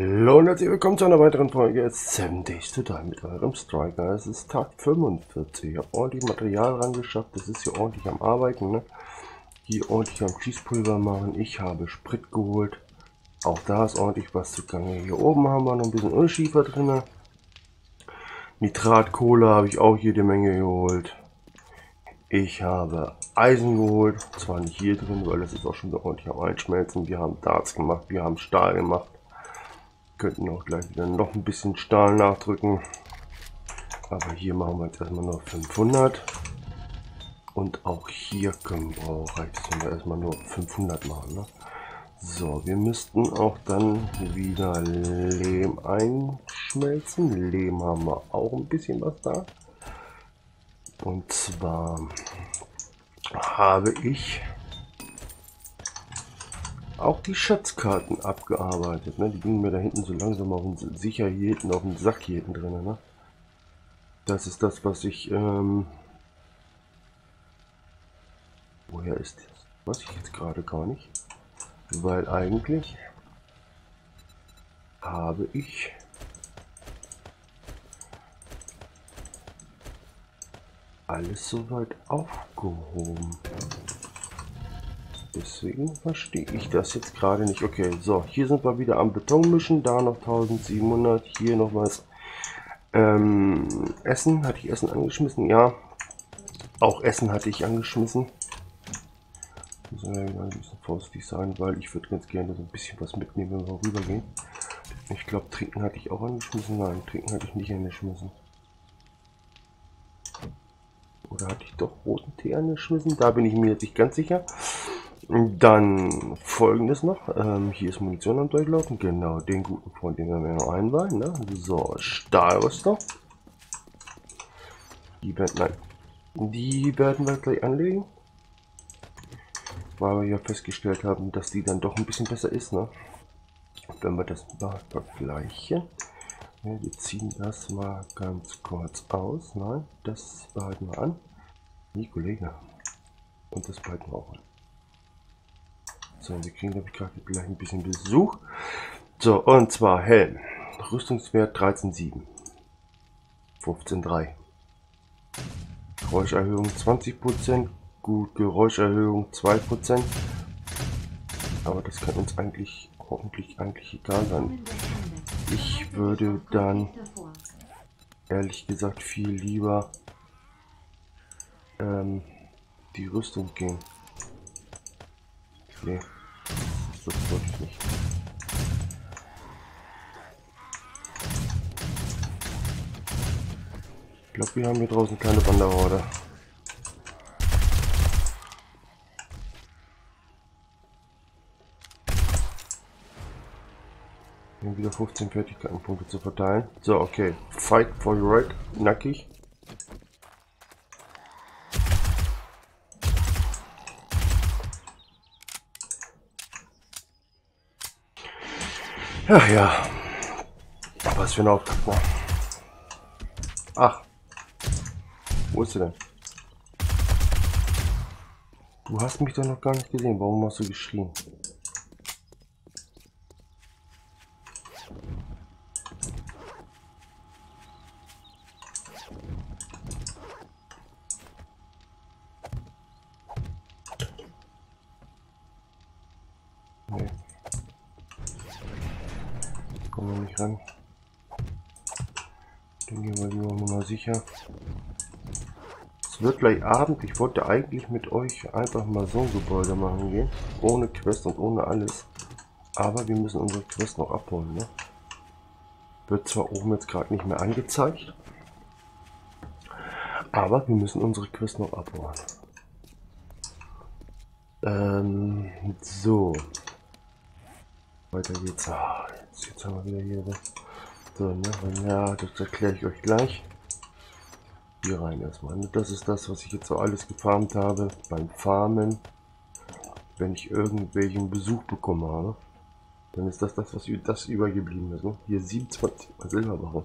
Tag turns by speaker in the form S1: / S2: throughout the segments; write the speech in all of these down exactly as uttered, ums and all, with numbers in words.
S1: Hallo und herzlich willkommen zu einer weiteren Folge seven Days to Die mit eurem Striker. Es ist Tag fünfundvierzig. Ich habe ordentlich Material rangeschafft. Das ist hier ordentlich am Arbeiten. Ne? Hier ordentlich am Schießpulver machen. Ich habe Sprit geholt. Auch da ist ordentlich was zugange. Hier oben haben wir noch ein bisschen Ölschiefer drin. Nitratkohle habe ich auch jede Menge geholt. Ich habe Eisen geholt. Zwar nicht hier drin, weil das ist auch schon wieder ordentlich am Einschmelzen. Wir haben Darts gemacht. Wir haben Stahl gemacht. Könnten auch gleich wieder noch ein bisschen Stahl nachdrücken, aber hier machen wir jetzt erstmal nur fünfhundert und auch hier können wir auch reicht es, wenn wir erstmal nur fünfhundert machen. Ne? So, wir müssten auch dann wieder Lehm einschmelzen. Lehm haben wir auch ein bisschen was da, und zwar habe ich auch die Schatzkarten abgearbeitet, ne? Die gingen mir da hinten so langsam auf den, sicher hier hinten auf den Sack hier hinten drin, ne? Das ist das, was ich, ähm woher ist das? Was ich jetzt gerade gar nicht, weil eigentlich habe ich alles soweit aufgehoben. Deswegen verstehe ich das jetzt gerade nicht. Okay, so, hier sind wir wieder am Beton mischen. Da noch eintausendsiebenhundert. Hier noch was. Ähm, Essen. Hatte ich Essen angeschmissen? Ja. Auch Essen hatte ich angeschmissen. Muss ja wieder ein bisschen vorsichtig sein, weil ich würde ganz gerne so ein bisschen was mitnehmen, wenn wir rübergehen. Ich glaube, Trinken hatte ich auch angeschmissen. Nein, Trinken hatte ich nicht angeschmissen. Oder hatte ich doch roten Tee angeschmissen? Da bin ich mir jetzt nicht ganz sicher. Dann folgendes noch. Ähm, hier ist Munition am Durchlaufen. Genau, den guten Freund, den werden wir noch einweihen. Ne? So, Stahlrüster. Die werden, nein, die werden wir gleich anlegen. Weil wir ja festgestellt haben, dass die dann doch ein bisschen besser ist. Ne? Wenn wir das mal vergleichen. Ja, wir ziehen das mal ganz kurz aus. Nein, das behalten wir an. Die Kollege. Und das behalten wir auch an. So, wir kriegen, glaube ich, gerade gleich ein bisschen Besuch. So, und zwar Helm. Rüstungswert dreizehn Komma sieben. fünfzehn Komma drei. Geräuscherhöhung zwanzig Prozent. Gut, Geräuscherhöhung zwei Prozent. Aber das kann uns eigentlich hoffentlich eigentlich egal sein. Ich würde dann ehrlich gesagt viel lieber ähm, die Rüstung gehen. Nee, das wollte ich nicht. Ich glaube, wir haben hier draußen keine Wanderhorde. Wir haben wieder fünfzehn Fertigkeitenpunkte zu verteilen. So, okay. Fight for your right. Nackig. Ja, ja. Was für ein Auftakt, ne? Ach. Wo ist sie denn? Du hast mich doch noch gar nicht gesehen. Warum hast du geschrien? Nee. Kommen wir nicht ran. Dann gehen wir lieber mal sicher. Es wird gleich Abend. Ich wollte eigentlich mit euch einfach mal so ein Gebäude machen gehen. Ohne Quest und ohne alles. Aber wir müssen unsere Quest noch abholen. Ne? Wird zwar oben jetzt gerade nicht mehr angezeigt. Aber wir müssen unsere Quest noch abholen. Ähm, so. Weiter geht's. Ah, jetzt, jetzt haben wir wieder hier. So, ne? Ja, das erkläre ich euch gleich. Hier rein erstmal. Das ist das, was ich jetzt so alles gefarmt habe. Beim Farmen, wenn ich irgendwelchen Besuch bekommen habe, dann ist das das, was das übergeblieben ist. Ne? Hier siebenundzwanzig Mal Silberbarren.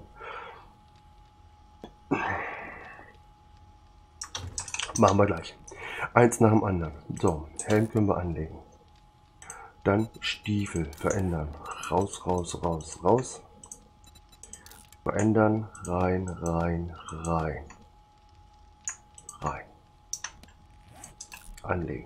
S1: Machen wir gleich. Eins nach dem anderen. So, Helm können wir anlegen. Dann Stiefel verändern. Raus, raus, raus, raus. Verändern. Rein, rein, rein. Rein. Anlegen.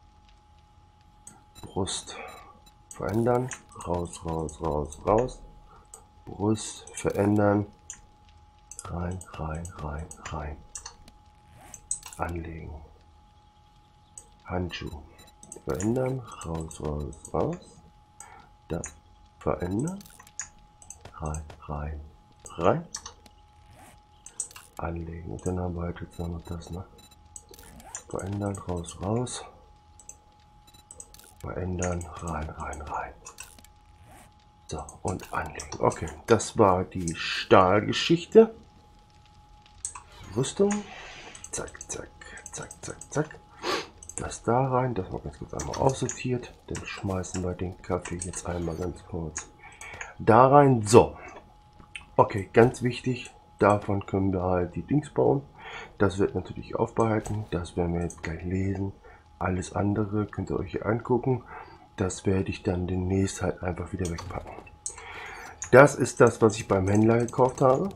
S1: Brust verändern. Raus, raus, raus, raus. Brust verändern. Rein, rein, rein, rein. Anlegen. Handschuh verändern. Raus, raus, raus. Das verändern. Rein, rein, rein. Anlegen. Und dann haben wir halt jetzt noch das, ne? Verändern, raus, raus. Verändern, rein, rein, rein. So, und anlegen. Okay, das war die Stahlgeschichte. Rüstung. Zack, zack, zack, zack, zack. Das da rein, das mal ganz kurz einmal aussortiert. Dann schmeißen wir den Kaffee jetzt einmal ganz kurz da rein. So, okay, ganz wichtig. Davon können wir halt die Dings bauen. Das wird natürlich aufbehalten. Das werden wir jetzt gleich lesen. Alles andere könnt ihr euch hier angucken. Das werde ich dann demnächst halt einfach wieder wegpacken. Das ist das, was ich beim Händler gekauft habe.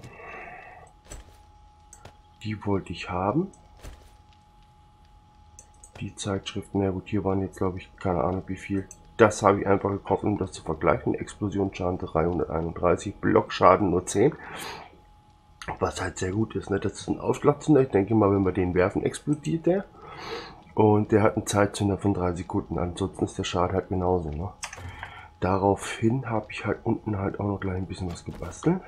S1: Die wollte ich haben. Die Zeitschriften, ja gut, hier waren jetzt glaube ich keine Ahnung wie viel. Das habe ich einfach gekauft, um das zu vergleichen. Explosionsschaden dreihunderteinunddreißig, Blockschaden nur zehn. Was halt sehr gut ist, ne? Das ist ein Ausschlagzünder. Ich denke mal, wenn wir den werfen, explodiert der. Und der hat einen Zeitzünder von drei Sekunden. Ansonsten ist der Schaden halt genauso. Ne? Daraufhin habe ich halt unten halt auch noch gleich ein bisschen was gebastelt.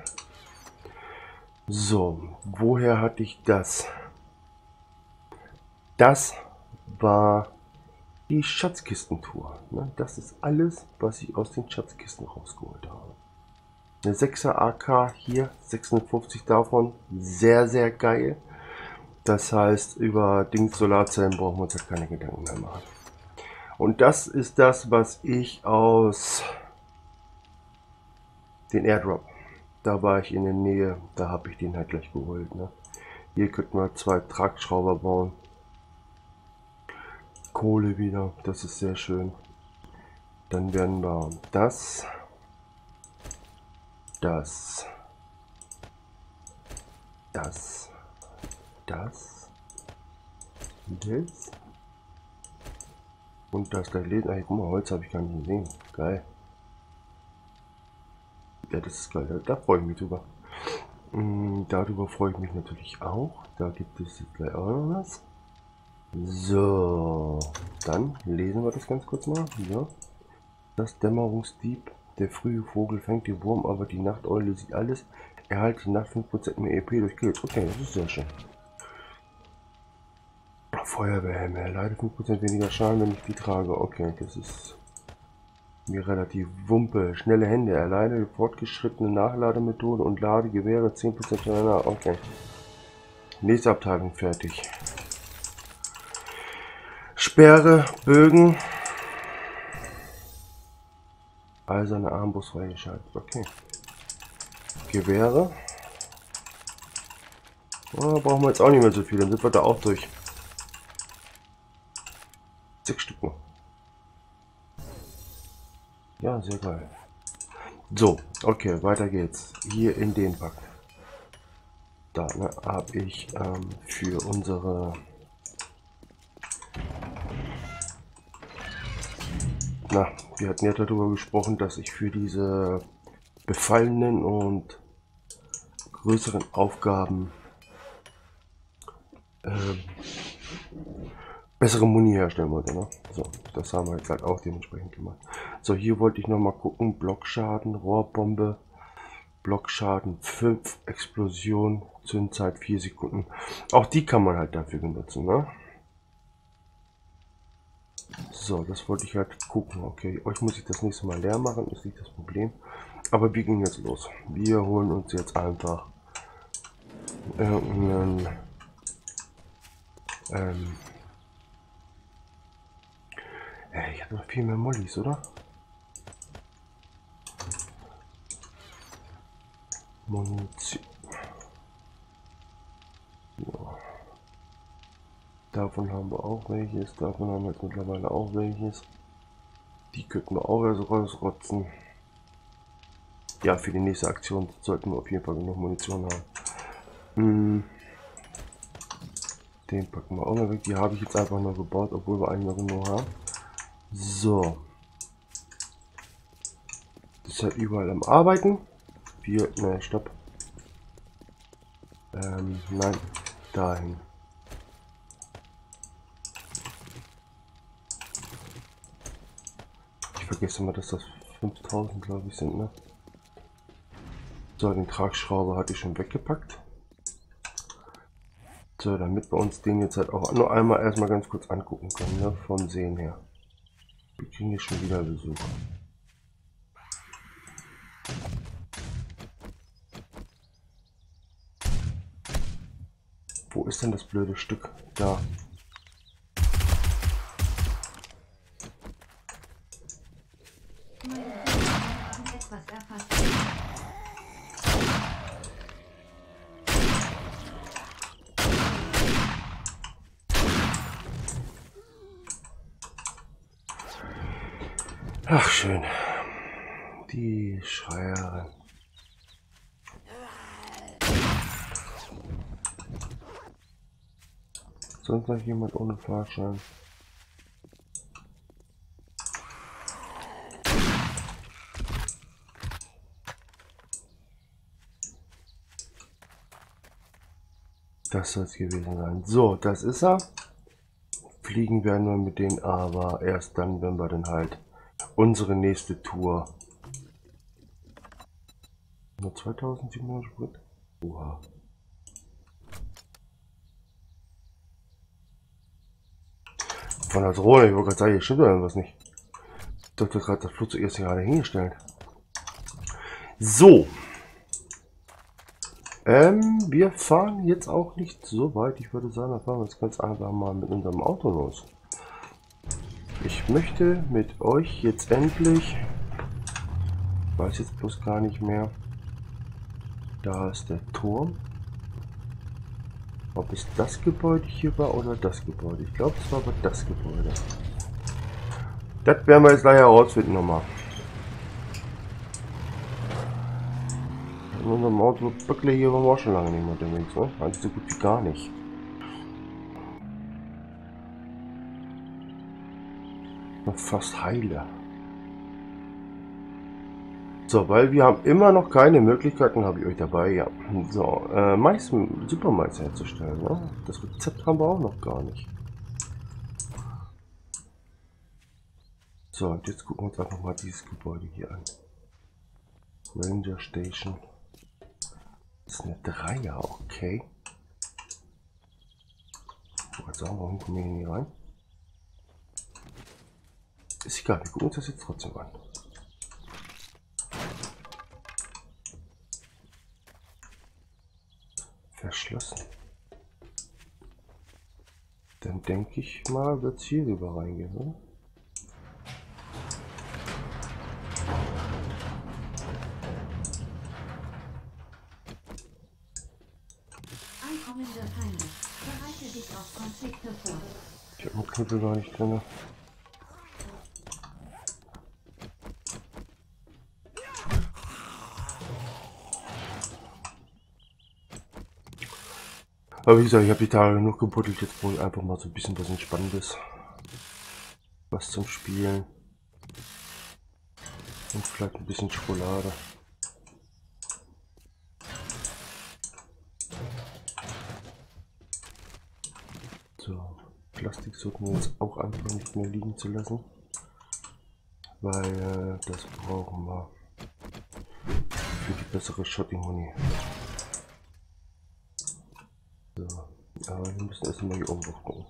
S1: So, woher hatte ich das? Das war die Schatzkistentour. Ne? Das ist alles, was ich aus den Schatzkisten rausgeholt habe. Eine sechser A K hier, sechsundfünfzig davon. Sehr, sehr geil. Das heißt, über Dings Solarzellen brauchen wir uns halt keine Gedanken mehr machen. Und das ist das, was ich aus den Airdrop. Da war ich in der Nähe, da habe ich den halt gleich geholt. Ne? Hier könnten wir zwei Tragschrauber bauen. Kohle wieder, das ist sehr schön. Dann werden wir das, das, das, das, das und das gleich lesen. Ey, guck mal, Holz habe ich gar nicht gesehen. Geil. Ja, das ist geil. Da, da freue ich mich drüber. Mm, darüber freue ich mich natürlich auch. Da gibt es jetzt gleich auch noch was. So, dann lesen wir das ganz kurz mal. Ja. Das Dämmerungsdieb. Der frühe Vogel fängt den Wurm, aber die Nachteule sieht alles. Erhalte nach fünf Prozent mehr E P durch Kills. Okay, das ist sehr schön. Feuerwehrhelme. Erleide fünf Prozent weniger Schaden, wenn ich die trage. Okay, das ist mir relativ wumpe. Schnelle Hände. Erleide fortgeschrittene Nachlademethode und Ladegewehre zehn Prozent schneller. Okay. Nächste Abteilung fertig. Sperre, Bögen. Eiserne Armbrust freigeschaltet. Okay. Gewehre. Oh, brauchen wir jetzt auch nicht mehr so viel. Dann sind wir da auch durch. Sechs Stück noch. Ja, sehr geil. So, okay, weiter geht's. Hier in den Pack. Da ne, habe ich ähm, für unsere Na, wir hatten ja darüber gesprochen, dass ich für diese befallenen und größeren Aufgaben äh, bessere Muni herstellen wollte. Ne? So, das haben wir jetzt halt auch dementsprechend gemacht. So, hier wollte ich noch mal gucken. Blockschaden, Rohrbombe, Blockschaden fünf, Explosion, Zündzeit vier Sekunden. Auch die kann man halt dafür benutzen. Ne? So, das wollte ich halt gucken. Okay, euch muss ich das nächste Mal leer machen, ist nicht das Problem. Aber wir gehen jetzt los. Wir holen uns jetzt einfach irgendeinen ähm, ey, ich habe noch viel mehr Mollys, oder? Munition. Ja. Davon haben wir auch welches. Davon haben wir jetzt mittlerweile auch welches. Die könnten wir auch erst rausrotzen. Ja, für die nächste Aktion sollten wir auf jeden Fall genug Munition haben. Hm. Den packen wir auch mal weg. Die habe ich jetzt einfach nur gebaut, obwohl wir einen noch genug haben. So. Das ist halt überall am Arbeiten. Wir, ne, stopp. Ähm, nein, dahin. Ich vergesse mal, dass das fünftausend, glaube ich, sind, ne? So, den Tragschrauber hatte ich schon weggepackt. So, damit wir uns den jetzt halt auch nur einmal erstmal ganz kurz angucken können, ne? Vom Sehen her. Wir kriegen hier schon wieder Besuch. Wo ist denn das blöde Stück? Da. Ach, schön. Die Schreierin. Sonst noch jemand ohne Fahrschein? Das soll es gewesen sein. So, das ist er. Fliegen werden wir mit denen aber erst dann, wenn wir dann halt unsere nächste Tour. Nur zweitausendsiebenhundert Sprit. Oha. Von der Drohne, ich wollte gerade sagen, hier stimmt irgendwas nicht. Ich dachte gerade, das Flugzeug ist gerade hingestellt. So. Ähm, wir fahren jetzt auch nicht so weit. Ich würde sagen, wir fahren jetzt ganz einfach mal mit unserem Auto los. Ich möchte mit euch jetzt endlich, ich weiß jetzt bloß gar nicht mehr, da ist der Turm. Ob es das Gebäude hier war oder das Gebäude. Ich glaube, es war aber das Gebäude. Das werden wir jetzt gleich herausfinden nochmal. In unserem Auto wirklich hier waren wir auch schon lange nicht mehr unterwegs, ne? Also so gut wie gar nicht. Noch fast heile. So, weil wir haben immer noch keine Möglichkeiten, habe ich euch dabei, ja. So, äh, Mais, Supermais herzustellen, ne? Das Rezept haben wir auch noch gar nicht. So, und jetzt gucken wir uns einfach mal dieses Gebäude hier an. Ranger Station. Das ist eine Dreier, okay. Ich wollte sagen, warum kommen wir hier nie rein? Ist egal, wir gucken uns das jetzt trotzdem an. Verschlossen. Dann denke ich mal, wird es hier rüber reingehen, oder?
S2: Ankommende Feinde. Bereite dich auf Konflikte vor.
S1: Ich habe einen Knüppel gar nicht drin. Aber wie gesagt, ich habe die Tage genug gebuddelt, jetzt brauche ich einfach mal so ein bisschen was Entspannendes. Was zum Spielen. Und vielleicht ein bisschen Schokolade. So, Plastik sollten wir jetzt auch einfach nicht mehr liegen zu lassen. Weil äh, das brauchen wir für die bessere Shotting-Honey. So, aber wir müssen erstmal hier oben drauf gucken.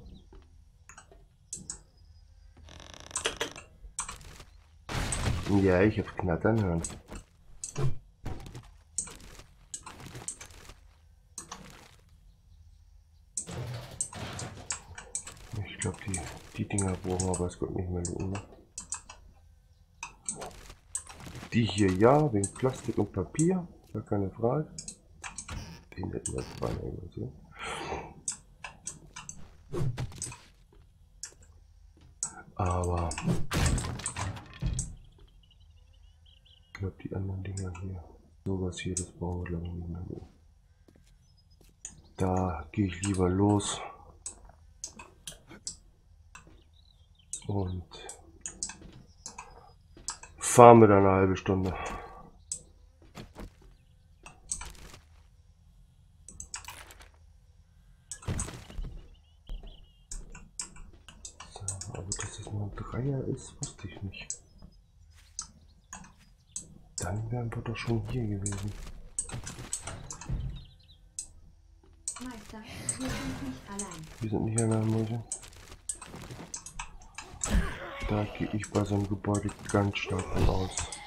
S1: Ja, ich habe Knattern hören. Ich glaube, die, die Dinger brauchen wir, aber es wird nicht mehr looten. Die hier ja, wegen Plastik und Papier, gar keine Frage. Den hätten wir jetzt beinahe gesehen. Aber Ich glaube, die anderen Dinger hier. Sowas hier, das brauchen wir lange nicht mehr. Da gehe ich lieber los. Und farme dann eine halbe Stunde. So, aber dass es nur ein Dreier ist, wusste ich nicht. Dann wären wir doch schon hier gewesen.
S2: Meister, wir sind nicht allein.
S1: Wir sind nicht allein, Mäuse. Da gehe ich bei so einem Gebäude ganz stark von aus.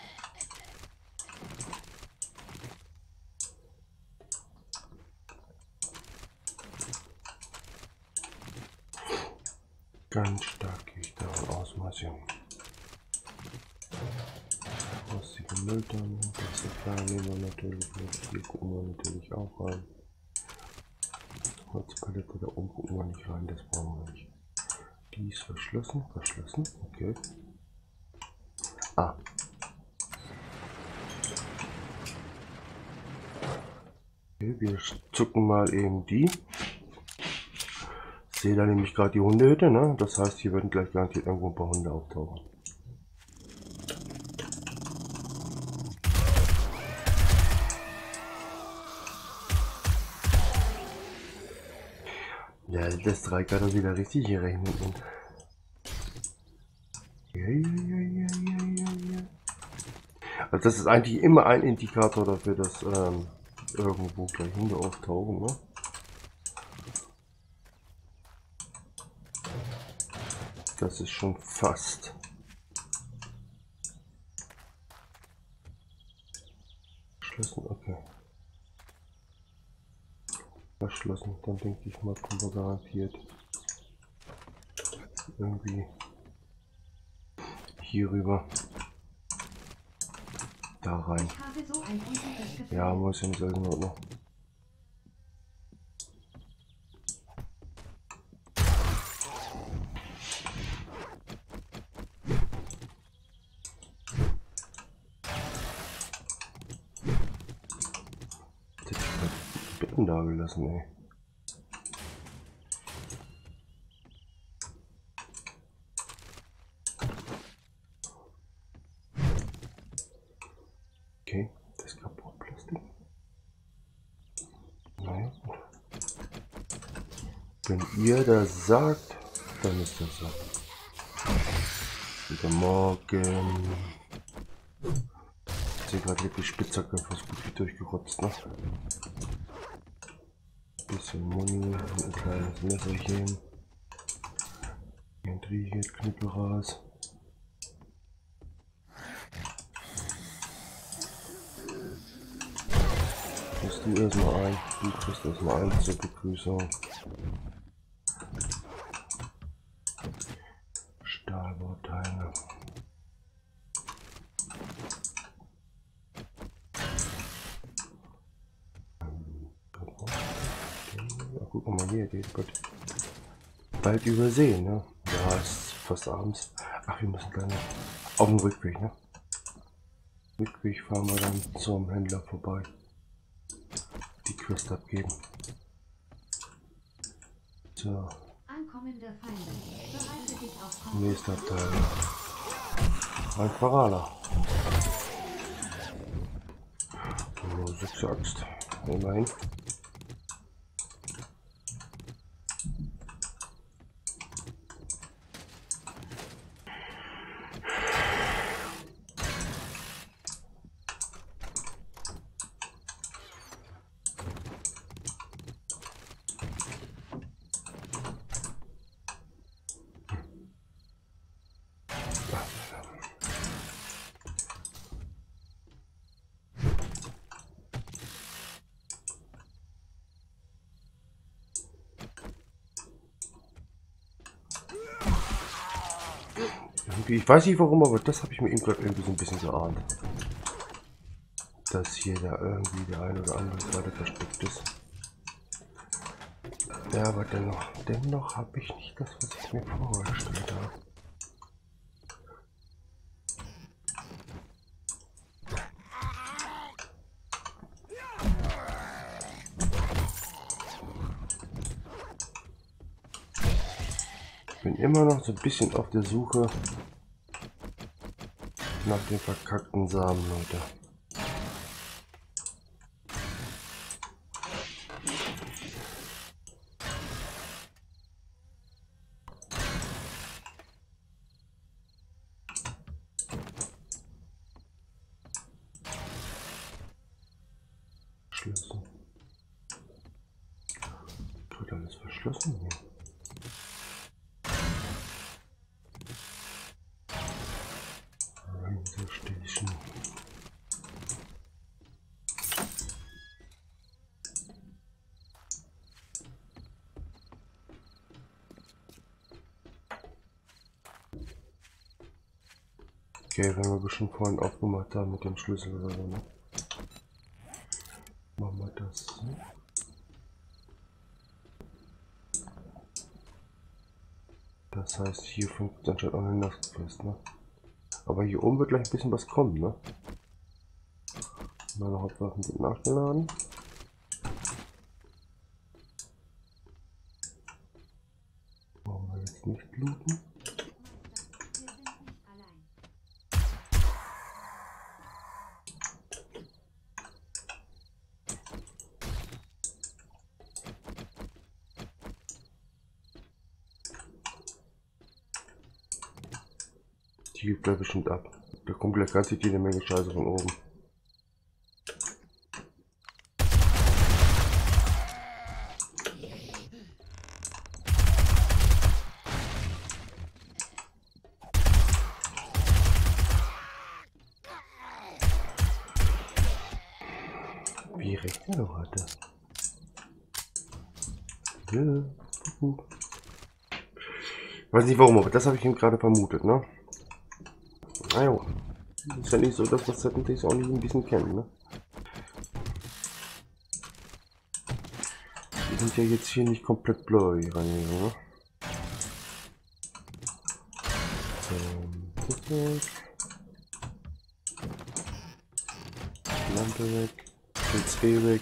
S1: Ganz stark gehe ich davon aus, Mäuschen. Rostige Mülltonnen, das ist klar, nehmen wir natürlich mit. Hier gucken wir natürlich auch rein. Holzpalette, da oben gucken wir nicht rein, das brauchen wir nicht. Die ist verschlossen, verschlossen, okay. Ah. Okay, wir zucken mal eben die. Ich sehe da nämlich gerade die Hundehütte, ne? Das heißt, hier werden gleich garantiert irgendwo ein paar Hunde auftauchen. Ja, das drei kann er wieder richtig hier rechnen. Und ja, ja, ja, ja, ja, ja. Also das ist eigentlich immer ein Indikator dafür, dass ähm, irgendwo gleich Hunde auftauchen, ne? Das ist schon fast. Verschlossen, okay. Verschlossen, dann denke ich mal, kommen wir garantiert irgendwie hier rüber. Da rein.
S2: Ich habe so ein unsicheres Gefühl.
S1: Ja, muss ja nicht in Ordnung. Betten da gelassen, ey. Okay, das ist kaputt, Plastik. Naja, gut. Wenn ihr das sagt, dann ist das so. Guten Morgen. Ich sehe gerade die Spitzhacke fast gut wie durchgerotzt, ne? Bisschen Muni, ein kleines Messerchen. Ein Triegel, Knüppel raus. Kriegst du erstmal ein, du kriegst erstmal ein zur Begrüßung. Stahlbauteile. Guck mal hier, die wird bald übersehen, ne? Ja, es ist fast abends. Ach, wir müssen gleich noch auf dem Rückweg, ne? Rückweg fahren wir dann zum Händler vorbei. Die Quest abgeben. So.
S2: Ankommende Feinde. Bereite dich auf Kontakt.
S1: Nächster Teil. Ein Verrater. Nur sechs Axt. Immerhin. Ich weiß nicht warum, aber das habe ich mir eben gerade irgendwie so ein bisschen geahnt. Dass hier da irgendwie der ein oder andere gerade versteckt ist. Ja, aber dennoch, dennoch habe ich nicht das, was ich mir vorgestellt habe. bin immer noch so ein bisschen auf der Suche nach den verkackten Samen, Leute. Schlüssel. Wird alles verschlossen hier. Ranger Station. Okay, wenn wir bestimmt vorhin aufgemacht haben mit dem Schlüssel oder so, ne? Machen wir das so. Das heißt, hier funkt anscheinend auch eine Nachtfrist, ne? Aber hier oben wird gleich ein bisschen was kommen, ne? Meine Hauptwaffen sind nachgeladen. Wollen wir jetzt nicht looten? Die gibt gleich bestimmt ab. Da kommt gleich ganz jede Menge Scheiße von oben. Wie rechnet er heute? Ja. Uh. Weiß nicht warum, aber das habe ich ihm gerade vermutet, ne? Ah ja, ist ja nicht so, dass wir Seven Days auch nicht ein bisschen kennen, ne? Die sind ja jetzt hier nicht komplett blurry reingegangen, ne? Ähm, das weg. Lampe weg. P C weg.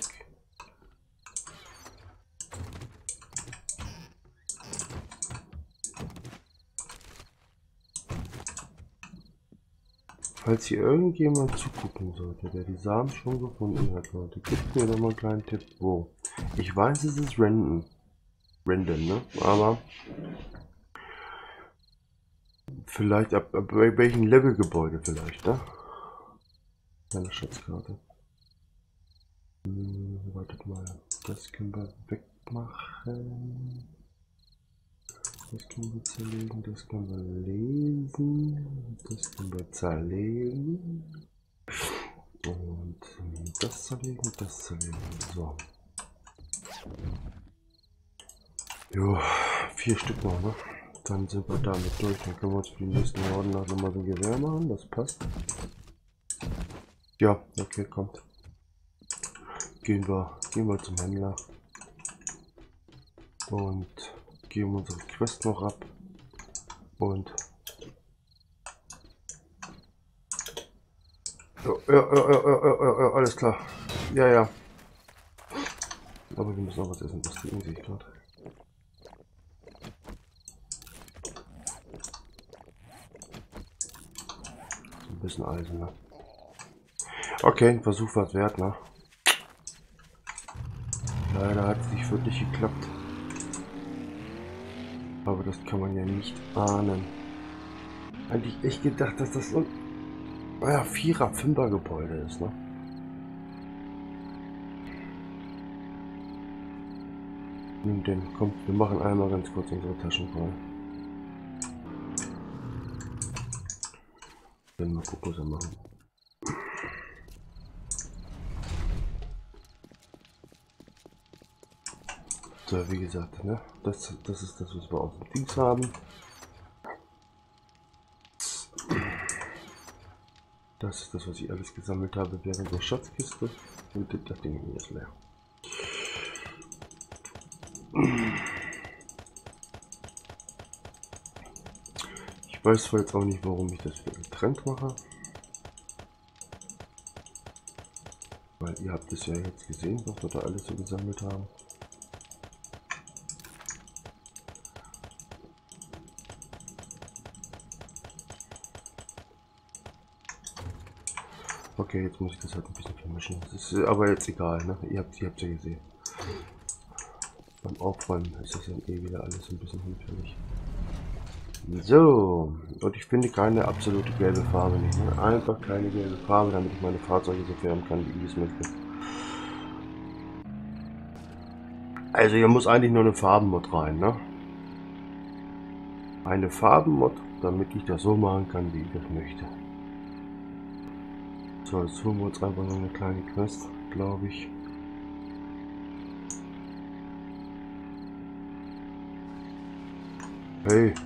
S1: Falls hier irgendjemand zugucken sollte, der die Samen schon gefunden hat, Leute, gibt mir doch mal einen kleinen Tipp, wo. Ich weiß, es ist random. Random, ne? Aber vielleicht ab, ab welchem Levelgebäude vielleicht, ne? Eine Schatzkarte. Hm, wartet mal. Das können wir wegmachen. Das können wir zerlegen, das können wir lesen, das können wir zerlegen und das zerlegen, das zerlegen. So. Jo, vier Stück noch, ne? Dann sind wir damit durch. Dann können wir uns für die nächsten Horden noch mal so ein Gewehr machen, das passt. Ja, okay, kommt. Gehen wir, gehen wir zum Händler und geben unsere Quest noch ab und ja, ja, ja, ja, ja, ja, alles klar. Ja, ja. Aber wir müssen auch was essen, das trinken sich gerade. Ein bisschen Eisen, ne? Okay, ein Versuch war es wert, ne? Leider hat es nicht wirklich geklappt. Aber das kann man ja nicht ahnen. Eigentlich echt gedacht, dass das so ein naja, Vierer-, Fünfer-Gebäude ist, ne? Nun denn, kommt, wir machen einmal ganz kurz unsere Taschen voll. Dann mal gucken, was wir machen. So, wie gesagt, ne? Das, das ist das, was wir auf dem Dings haben. Das ist das, was ich alles gesammelt habe während der Schatzkiste. Und das Ding hier ist leer. Ich weiß zwar jetzt auch nicht, warum ich das für getrennt mache. Weil ihr habt es ja jetzt gesehen, was wir da alles so gesammelt haben. Okay, jetzt muss ich das halt ein bisschen vermischen. Das ist aber jetzt egal, ne? Ihr habt ihr habt ja gesehen. Beim Aufräumen ist das dann eh wieder alles ein bisschen hinfällig. So, und ich finde keine absolute gelbe Farbe nicht. Ne? Einfach keine gelbe Farbe, damit ich meine Fahrzeuge so färben kann, wie ich es möchte. Also hier muss eigentlich nur eine Farbenmod rein, ne? Eine Farbenmod, damit ich das so machen kann, wie ich das möchte. So, jetzt holen wir uns einfach noch eine kleine Quest, glaube ich. Hey.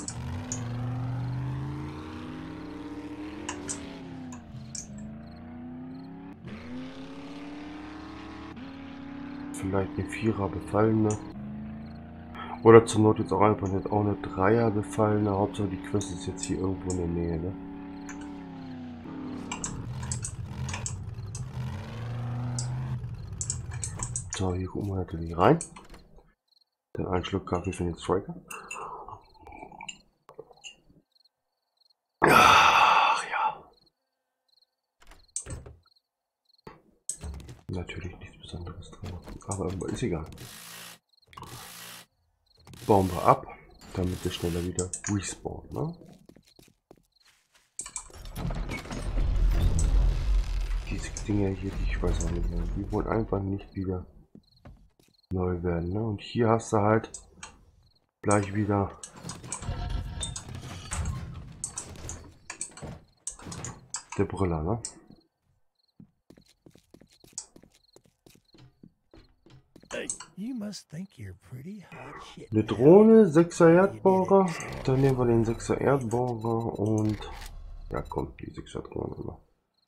S1: Vielleicht eine Vierer befallene. Oder zur Not jetzt auch einfach nicht auch eine Dreier befallene. Hauptsache die Quest ist jetzt hier irgendwo in der Nähe, ne? So, hier gucken wir natürlich rein. Den einen Schluck Kaffee für den Striker. Ach ja. Natürlich nichts Besonderes drin. Aber ist egal. Bauen wir ab, damit es schneller wieder respawnt, ne? Diese Dinge hier, die ich weiß auch nicht mehr, die wollen einfach nicht wieder neu werden, ne? Und hier hast du halt gleich wieder der Brüller, ne? Eine Drohne, sechser Erdbohrer, dann nehmen wir den sechser Erdbohrer und ja kommt die sechser Drohne noch.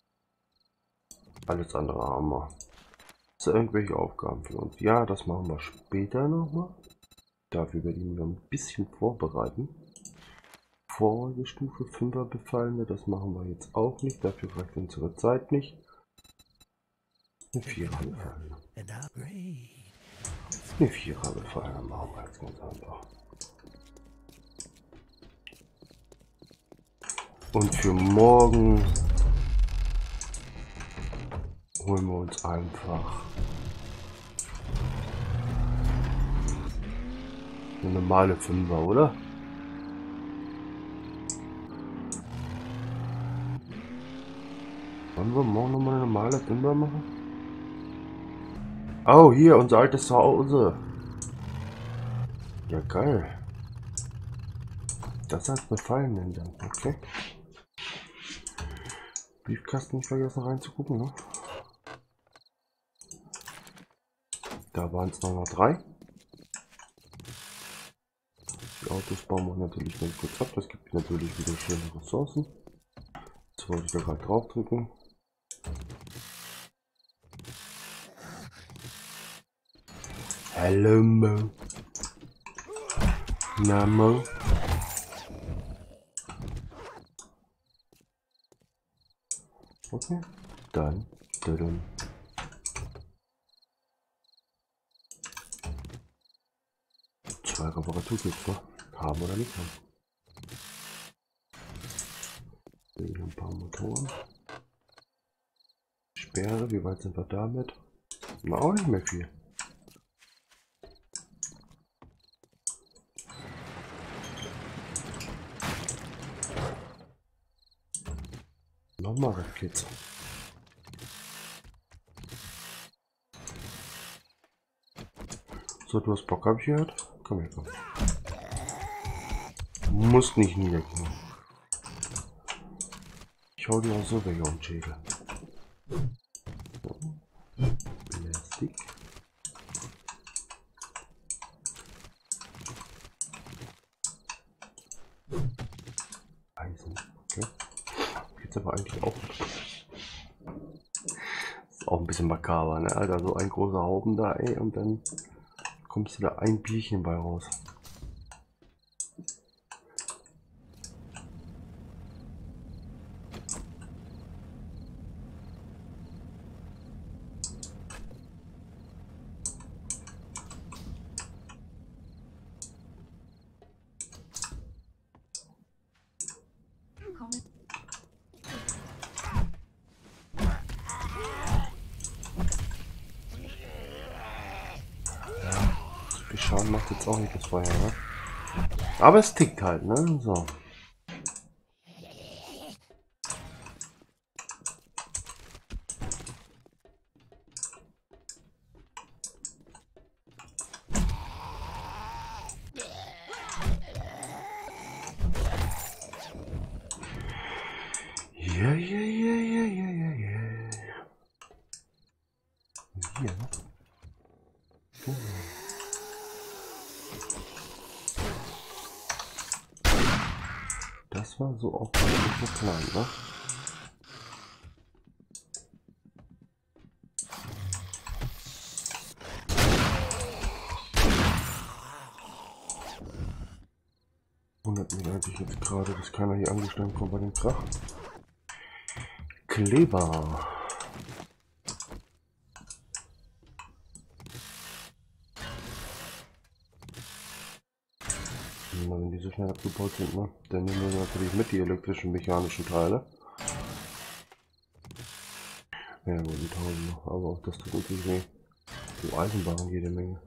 S1: Alles andere haben wir. So, irgendwelche Aufgaben für uns. Ja, das machen wir später nochmal. Dafür werde ich mich ein bisschen vorbereiten. Vorstufe fünfer Befallene, das machen wir jetzt auch nicht. Dafür reicht unsere Zeit nicht. Eine Vierer Befallene. Eine Vierer Befallene machen wir jetzt ganz einfach. Und für morgen holen wir uns einfach eine normale Fünfer, oder? Wollen wir morgen nochmal eine normale Fünfer machen? Oh, hier, unser altes Zuhause. Ja, geil. Das heißt Befallen nennen dann, okay. Briefkasten nicht vergessen reinzugucken, ne? Da waren es noch drei. Die Autos bauen wir natürlich ganz kurz ab. Das gibt natürlich wieder schöne Ressourcen. Jetzt wollte ich da gerade drauf drücken. Hallo Mo. Na Mo. Okay, dann, dann. Zwei Reparaturkits, ne? Haben oder nicht haben. Hier ein paar Motoren. Sperre, wie weit sind wir damit? Na, auch nicht mehr viel. Nochmal Rakete. So, du hast Bock, hab ich gehört? Komm her, komm. Muss nicht niedergehen. Ich hau dir auch so weg auf den Schädel. Plastik. Eisen, okay. Jetzt aber eigentlich auch. Ist auch ein bisschen makaber, ne? Alter, so ein großer Haufen da, ey, und dann kommst du da ein Bierchen bei raus. Schaden macht jetzt auch nicht das Feuer, ne? Aber es tickt halt, ne? So. Ja, ja, ja, ja, ja, ja, ja. Hier, ne? Oh. Das war so auch nicht so klein, ne? Wundert mich eigentlich jetzt gerade, dass keiner hier angestanden kommt bei dem Krach. Kleber. Na, wenn die so schnell abgebaut sind, ne? Dann nehmen wir natürlich mit die elektrischen, mechanischen Teile. Ja gut, die tausend noch, aber auch das tut wirklich weh. Du Eisenbahn jede Menge.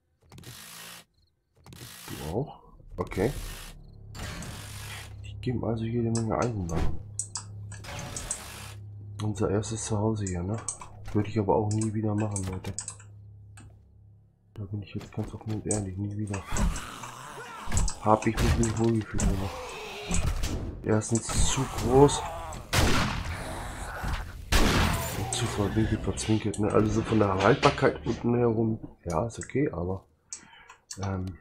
S1: Du auch? Okay. Die geben also jede Menge Eisenbahn. Unser erstes Zuhause hier, ne? Würde ich aber auch nie wieder machen, Leute. Da bin ich jetzt ganz offen und ehrlich, nie wieder. Hab ich mich nicht wohlgefühlt, aber erstens zu groß und zu verwinkelt, verzwinkelt, ne? Also so von der Haltbarkeit unten herum, ja, ist okay, aber ähm,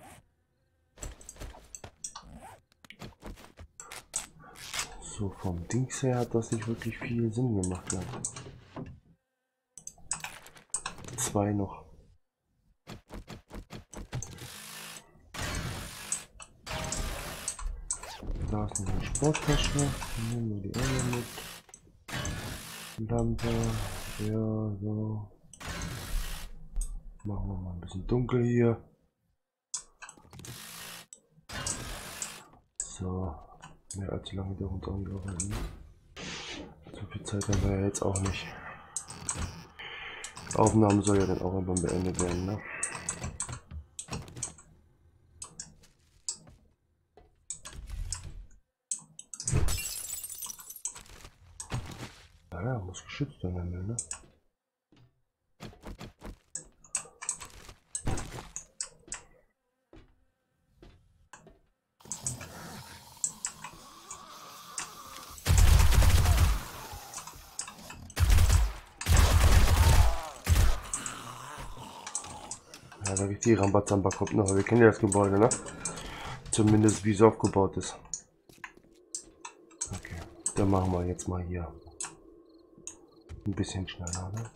S1: so vom Dings her hat das nicht wirklich viel Sinn gemacht, ja. Zwei noch. Da ist noch eine Sporttasche. Nehmen wir die Erde mit. Lampe. Ja, so. Machen wir mal ein bisschen dunkel hier. So. Mehr allzu lange wieder uns angehalten. So viel Zeit haben wir ja jetzt auch nicht. Die Aufnahme soll ja dann auch irgendwann beendet werden, ne? Ja, muss geschützt werden, ne? Ja, sag ich die Rambazamba kommt noch, wir kennen ja das Gebäude, ne? Zumindest wie es aufgebaut ist. Okay, dann machen wir jetzt mal hier ein bisschen schneller, ne?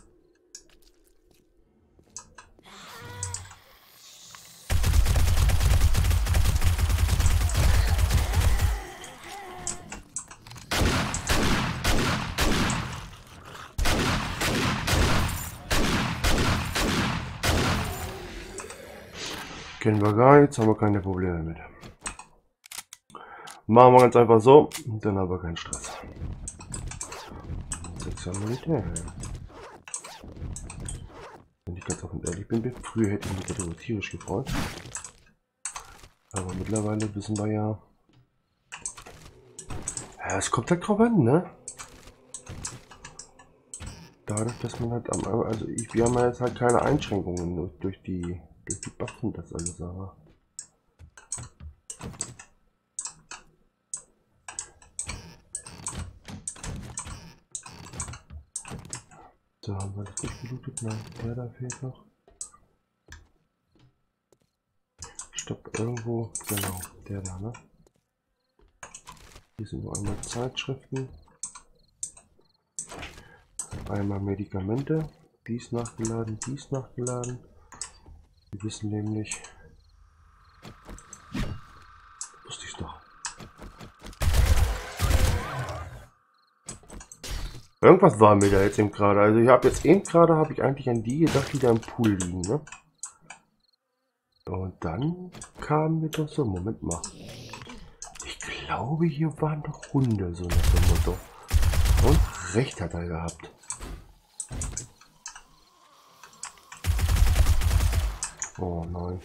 S1: Kennen wir gar nichts, haben wir keine Probleme mit. Machen wir ganz einfach so, und dann haben wir keinen Stress. Militär. Wenn ich ganz offen ehrlich bin, früher hätte ich mich darüber tierisch gefreut. Aber mittlerweile wissen wir ja, ja, es kommt halt drauf an, ne? Dadurch, dass man halt am, also ich, wir haben ja jetzt halt keine Einschränkungen durch, durch die durch die Waffen, das alles, aber so, haben wir das durchgelootet? Nein, der da fehlt noch. Stopp, irgendwo, genau, der da, ne? Hier sind nur einmal Zeitschriften, einmal Medikamente, dies nachgeladen, dies nachgeladen. Wir wissen nämlich, wusste ich doch. Irgendwas war mir da jetzt eben gerade. Also ich habe jetzt eben gerade, habe ich eigentlich an die gedacht, die da im Pool liegen, ne? Und dann kam mir doch so, Moment mal. Ich glaube, hier waren doch Hunde, so nach dem Motto. Und recht hat er gehabt. Oh nein.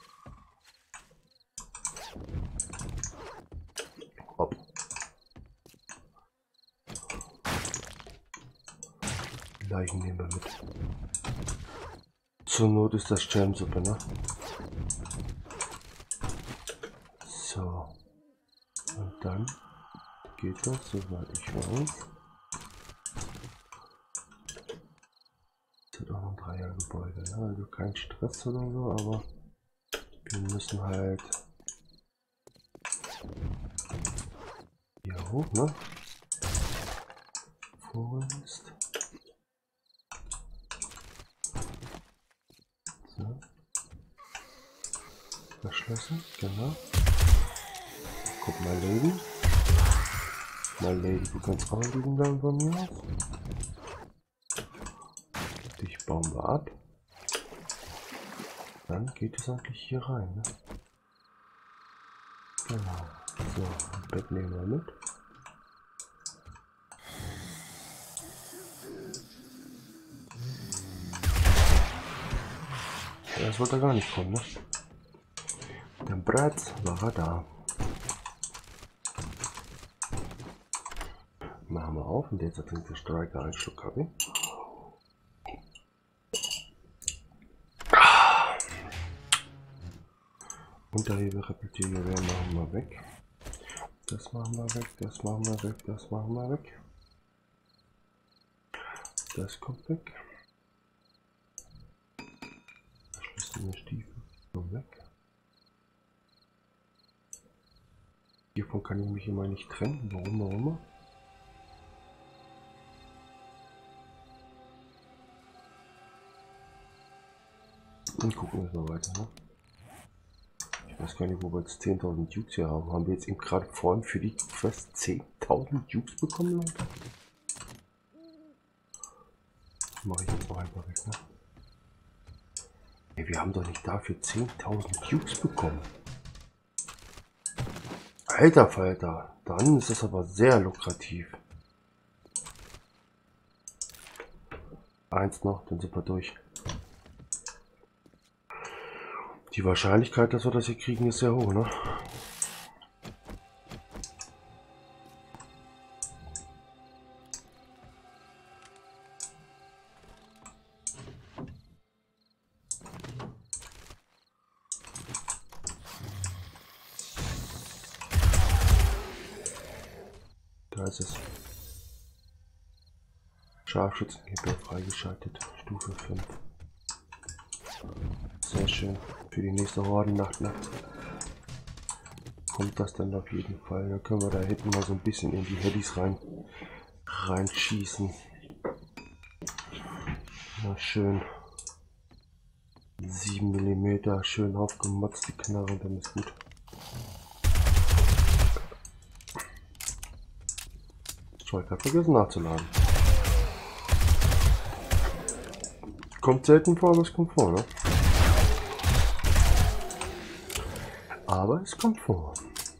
S1: Hopp. Leichen nehmen wir mit. Zur Not ist das Jamsuppe, ne? So. Und dann geht das, soweit ich weiß. Das hat auch noch ein Dreiergebäude, ja, also kein Stress oder so, aber wir müssen halt hier hoch, ne? Vorerst. So. Verschlossen, genau. Guck mal, Lady. Mal, Lady, du kannst auch liegen bleiben von mir aus. Dich bauen wir ab. Dann geht es eigentlich hier rein, ne? Genau. So, das Bett nehmen wir mit. Ja, das wollte er gar nicht kommen, ne? Der Bratz war er da. Machen wir auf und jetzt trinkt der Streiker einen Schluck Kaffee. Unterhebe, Repetiergewehr machen wir weg. Das machen wir weg, das machen wir weg, das machen wir weg. Das kommt weg. Verschlossene Stiefel kommen weg. Hiervon kann ich mich immer nicht trennen. Warum auch immer. Und gucken wir mal weiter. Ne? Ich weiß gar nicht, wo wir jetzt zehntausend Dukes hier haben. Haben wir jetzt eben gerade vorhin für die Quest zehntausend Dukes bekommen, Leute? Das mache ich jetzt mal einfach weg. Ne? Hey, wir haben doch nicht dafür zehntausend Dukes bekommen. Alter Falter, dann ist das aber sehr lukrativ. Eins noch, dann sind wir durch. Die Wahrscheinlichkeit, dass wir das hier kriegen, ist sehr hoch, ne? Da ist es. Scharfschützengewehr freigeschaltet. Stufe fünf. Sehr schön. Für die nächste Hordennacht ne? Kommt das dann auf jeden Fall. Dann können wir da hinten mal so ein bisschen in die Headys rein reinschießen. Na schön. sieben Millimeter. Schön aufgemotzt die Knarre. Dann ist gut. Striker vergessen nachzuladen. Kommt selten vor, aber es kommt vor, ne? Aber es kommt vor.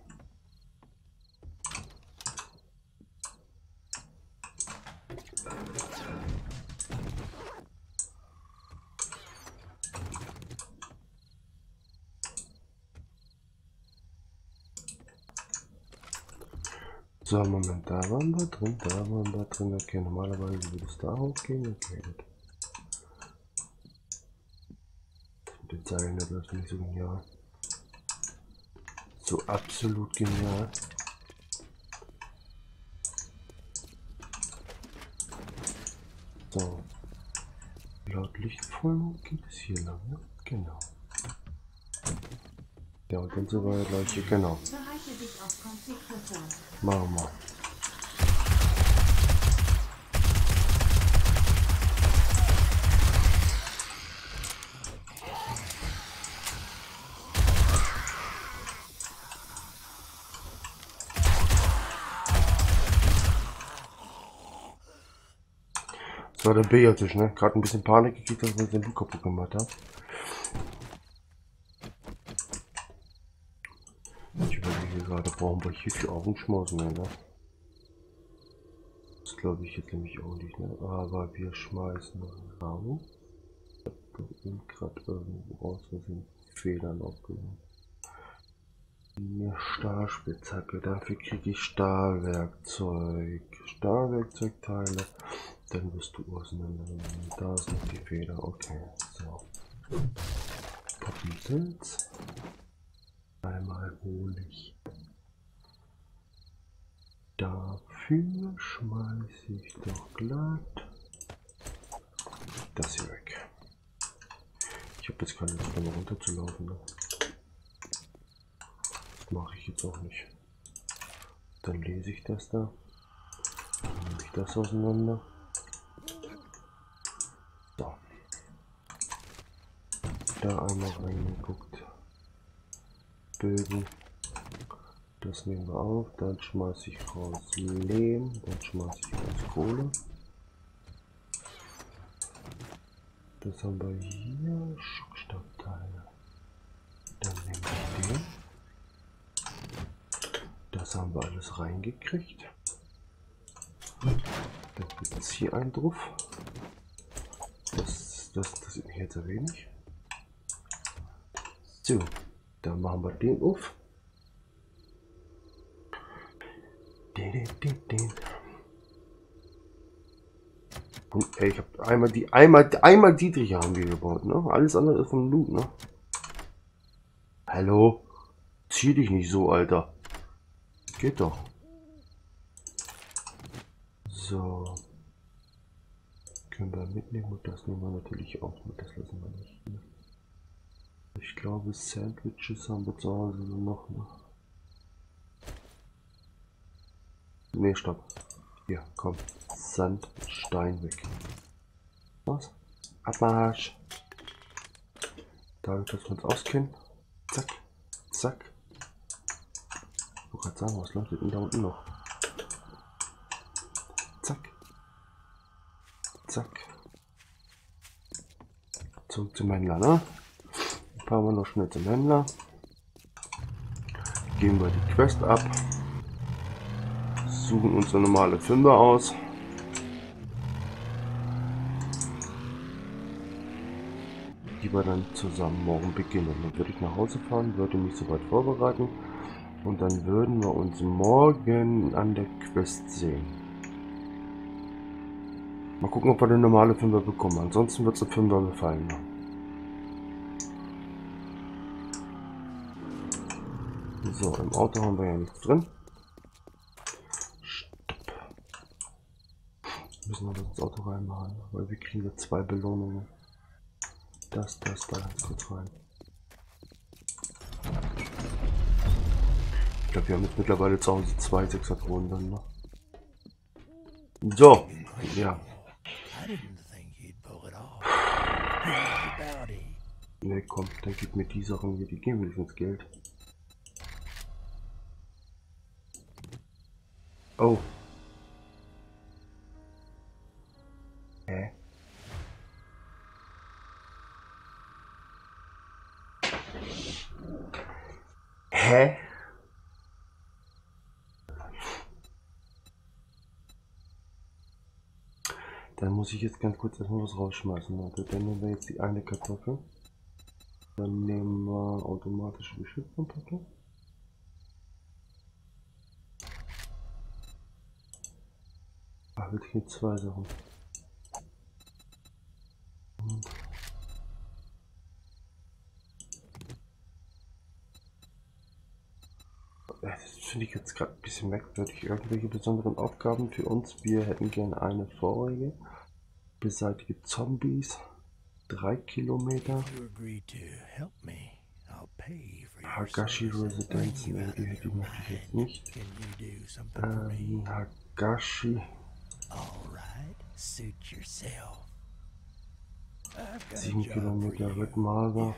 S1: So, Moment, da waren wir drin, da waren wir drin. Okay, normalerweise würde es da hochgehen. Okay, gut. Mit den Zeilen, das ist nicht so genial. So absolut genial. So. Laut Lichtfolgen geht es hier lang, ne? Genau. Ja, und dann sind wir gleich hier, genau. Machen wir. Das war der Billardtisch, ne? Gerade ein bisschen Panik gekriegt, dass wir den Look kaputt gemacht haben. Ich überlege gerade, brauchen wir hier die Augenschmausen mehr, ne? Das glaube ich jetzt nämlich auch nicht, ne? Aber wir schmeißen Raum. doch eben gerade irgendwo aus Versehen Federn aufgenommen. Eine Stahlspitzhacke, dafür kriege ich Stahlwerkzeug. Stahlwerkzeugteile. Dann wirst du auseinandernehmen. Da ist noch die Feder. Okay, so. Pappensilz. Einmal hole ich. Dafür schmeiße ich doch glatt das hier weg. Ich habe jetzt keine Lust mehr runterzulaufen. Ne? Das mache ich jetzt auch nicht. Dann lese ich das da. Dann nehme ich das auseinander. So. Da einmal reingeguckt. Bögen. Das nehmen wir auf. Dann schmeiße ich raus Lehm. Dann schmeiße ich raus Kohle. Das haben wir hier. Schuckstoffteile. Dann nehmen wir den. Das haben wir alles reingekriegt. Dann gibt es hier einen drauf. Das, das interessiert mich jetzt ein wenig. So, dann machen wir den auf. Den, den, den, den. Und ey, ich habe einmal die, einmal, einmal Dietrich haben wir gebaut, ne? Alles andere ist vom Loot, ne? Hallo? Zieh dich nicht so, Alter. Geht doch. So. Können wir mitnehmen und das nehmen wir natürlich auch mit. Das lassen wir nicht. Ne? Ich glaube, Sandwiches haben wir zu Hause noch. Ne, nee, stopp. Hier, komm. Sand, Stein weg. Was? Abmarsch. Dadurch, dass wir uns auskennen. Zack. Zack. Ich wollte gerade sagen, was leuchtet denn da unten noch? Zack. Zack. Zurück zum Händler, ne? Fahren wir noch schnell zum Händler. Geben wir die Quest ab. Suchen unsere normale Fünfer aus. Die wir dann zusammen morgen beginnen. Dann würde ich nach Hause fahren, würde mich soweit vorbereiten und dann würden wir uns morgen an der Quest sehen. Mal gucken, ob wir eine normale Fünfer bekommen. Ansonsten wird es ein Fünfer gefallen. So, im Auto haben wir ja nichts drin. Stopp. Müssen wir das Auto reinmachen, weil wir kriegen jetzt zwei Belohnungen. Das, das, da ganz kurz rein. Ich glaube, wir haben jetzt mittlerweile zu Hause zwei Sechser-Kronen dann noch. So, ja. Ne, komm, dann gib mir die Sachen hier, die geben wenigstens Geld. Oh. Hä? Hä? Dann muss ich jetzt ganz kurz erstmal was rausschmeißen. Also, dann nehmen wir jetzt die eine Kartoffel. Dann nehmen wir automatische Geschirrverpackung. Ach, wirklich hier zwei Sachen. Und das finde ich jetzt gerade ein bisschen merkwürdig. Irgendwelche besonderen Aufgaben für uns. Wir hätten gerne eine vorige. Beseitige Zombies. Drei Kilometer. Hagashi Residenz. Nee, die, die möchte ich jetzt nicht. Ähm, Hagashi. Sieben Kilometer Rittmager.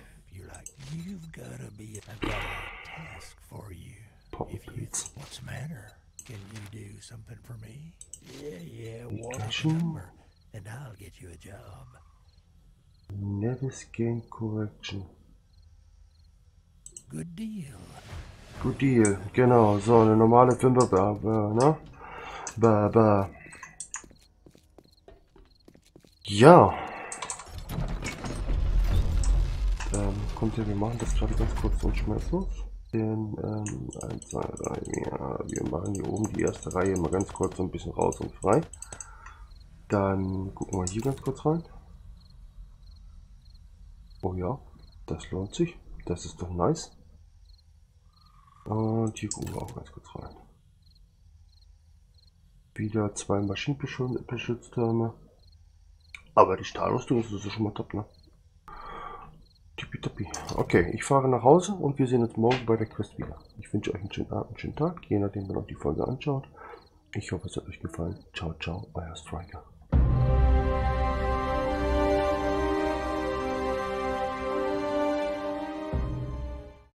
S1: Poppenpilz. Vacation. Never Scan Correction.
S3: Good deal.
S1: Good deal, genau, so eine normale Fünfer, ne? Ba, ba. Ja. Ähm, kommt ja, wir machen das gerade ganz kurz und schmerzlos. Den, ähm, eins, zwei, drei, ja, wir machen hier oben die erste Reihe mal ganz kurz so ein bisschen raus und frei. Dann gucken wir hier ganz kurz rein. Oh ja, das lohnt sich. Das ist doch nice. Und hier gucken wir auch ganz kurz rein. Wieder zwei Maschinenbeschütztürme. Aber die Stahlrüstung ist also schon mal top, ne? Tippitoppi. Okay, ich fahre nach Hause und wir sehen uns morgen bei der Quest wieder. Ich wünsche euch einen schönen Abend, einen schönen Tag, je nachdem, wann ihr die Folge anschaut. Ich hoffe, es hat euch gefallen. Ciao, ciao, euer Striker.